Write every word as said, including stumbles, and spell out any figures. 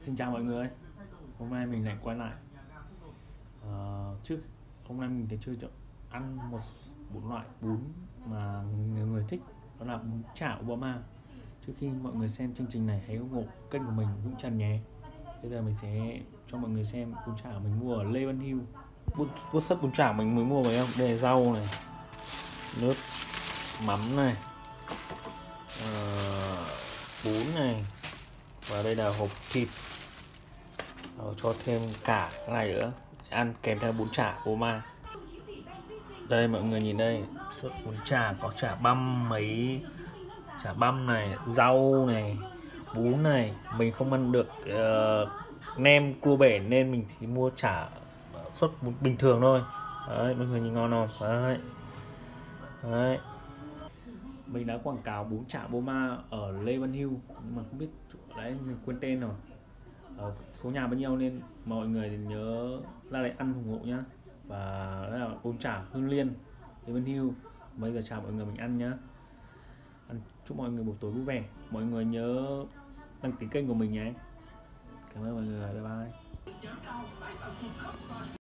Xin chào mọi người, hôm nay mình lại quay lại. Ờ, trước hôm nay mình sẽ chơi chọn ăn một một loại bún mà nhiều người thích, đó là bún chả Obama. Trước khi mọi người xem chương trình này, hãy ủng hộ kênh của mình Dũng Trần nhé. Bây giờ mình sẽ cho mọi người xem bún chả mình mua ở Lê Văn Hưu. Bún bún sấp bún chả mình mới mua phải không? Đây là rau này, nước mắm này, ờ, bún này, và đây là hộp thịt. Rồi, cho thêm cả cái này nữa ăn kèm theo bún chả của ma. Đây mọi người nhìn đây, suất bún chả có chả băm mấy, chả băm này, rau này, bún này. Mình không ăn được uh, nem cua bể nên mình chỉ mua chả suất bún bình thường thôi. Đấy mọi người nhìn ngon không? Đấy. Đấy. Mình đã quảng cáo bún chả Boma ở Lê Văn Hưu nhưng mà không biết đấy, mình quên tên rồi, ở số nhà bao nhiêu, nên mọi người nhớ ra đây ăn ủng hộ nhá. Và đây là bún chả Hương Liên Lê Văn Hưu. Bây giờ chào mọi người, mình ăn nhá. Ăn, chúc mọi người buổi tối vui vẻ. Mọi người nhớ đăng ký kênh của mình nhé. Cảm ơn mọi người, bye bye.